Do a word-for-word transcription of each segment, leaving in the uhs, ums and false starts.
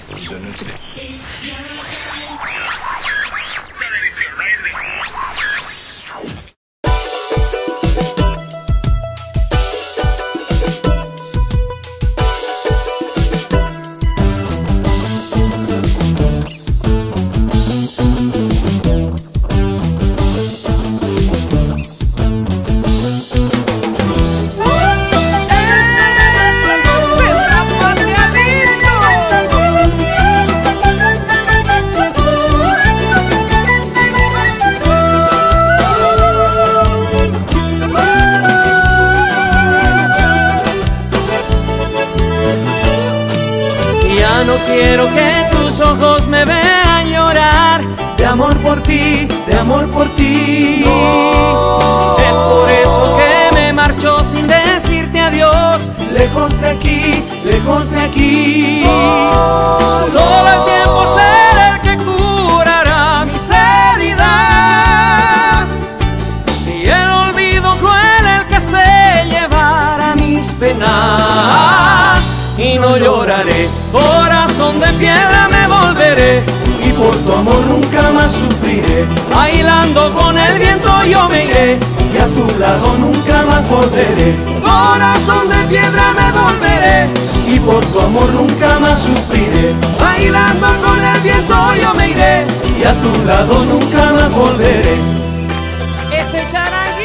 Yo no sé. No quiero que tus ojos me vean llorar de amor por ti, de amor por ti. No. Es por eso que me marcho sin decirte adiós. Lejos de aquí, lejos de aquí. Solo, Solo el tiempo será el que curará mis heridas y el olvido cruel el que se llevará mis penas. Y no lloraré, corazón de piedra me volveré, y por tu amor nunca más sufriré. Bailando con el viento yo me iré, y a tu lado nunca más volveré. Corazón de piedra me volveré, y por tu amor nunca más sufriré. Bailando con el viento yo me iré, y a tu lado nunca más volveré. Ese charanguito.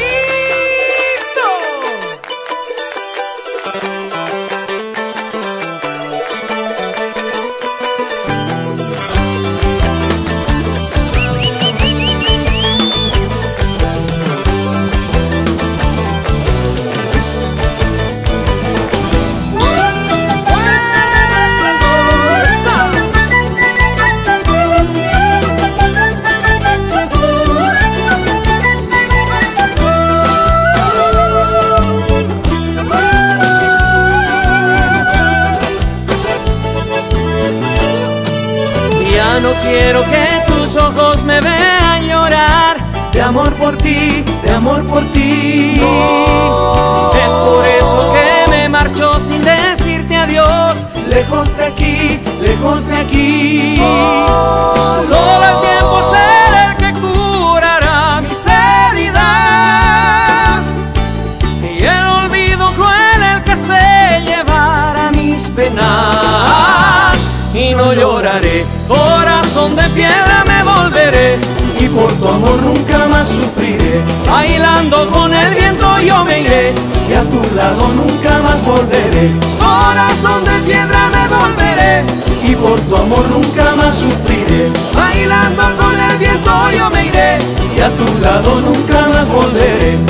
No quiero que tus ojos me vean llorar de amor por ti, de amor por ti. No. Es por eso que me marcho sin decirte adiós. Lejos de aquí, lejos de aquí. Solo, Solo el tiempo será el que curará mis heridas y el olvido cruel el que se llevará mis penas. Y no lloraré, corazón de piedra me volveré, y por tu amor nunca más sufriré. Bailando con el viento yo me iré, y a tu lado nunca más volveré. Corazón de piedra me volveré, y por tu amor nunca más sufriré. Bailando con el viento yo me iré, y a tu lado nunca más volveré.